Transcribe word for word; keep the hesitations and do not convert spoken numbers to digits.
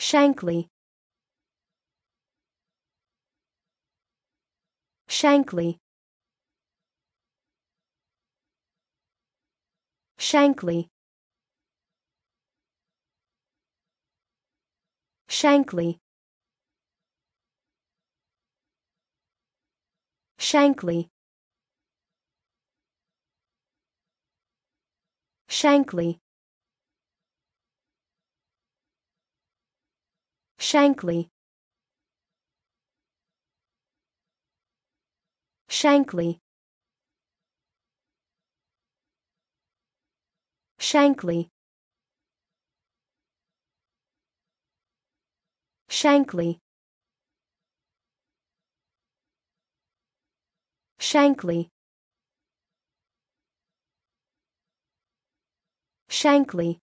Shankly, Shankly, Shankly, Shankly, Shankly, Shankly, Shankly, Shankly, Shankly, Shankly, Shankly, Shankly,